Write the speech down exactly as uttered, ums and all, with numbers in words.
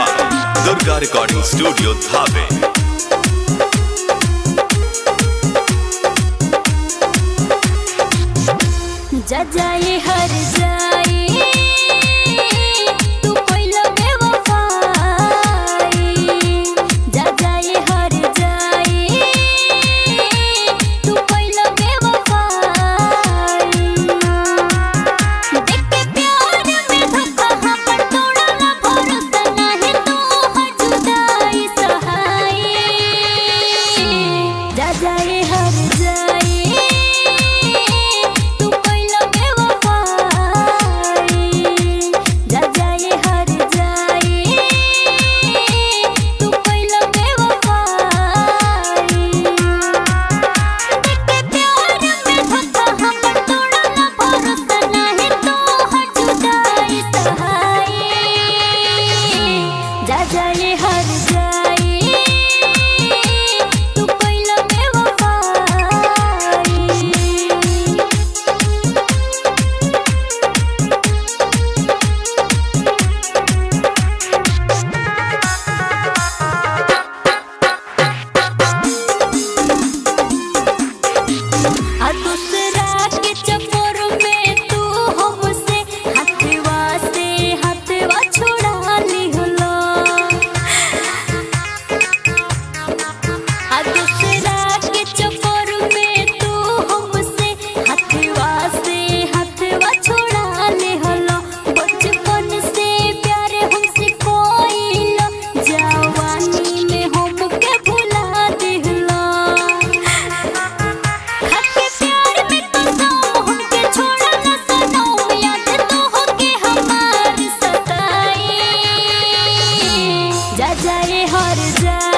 by Durga Recording Studio, Dhabe। जा जाए हर जाए तू पहिला बेवफाई, जा जाए हर जाए तू पहिला बेवफाई। देख के प्यार में धोखा हमर तोड़ला भरोसा नहीं तो हर जुदाई सहाय, जा जाए हर जाए जा जाए हर जाए तू पहिला बेवफाई। आ दूसरा के चक्कर में तू हमसे हथवा से हथवा छोड़ा ली होला, आ दूसरा के चक्कर में तू हमसे हथवा से हथवा छोड़ा ली होला। बचपन से प्यार हमसे कोइला, जवानी में हमके भुला दिहला। हके प्यार में कसम हमके छोड़ा न सनम, याद तो होके हमार सताई, जा जाए हर जाए।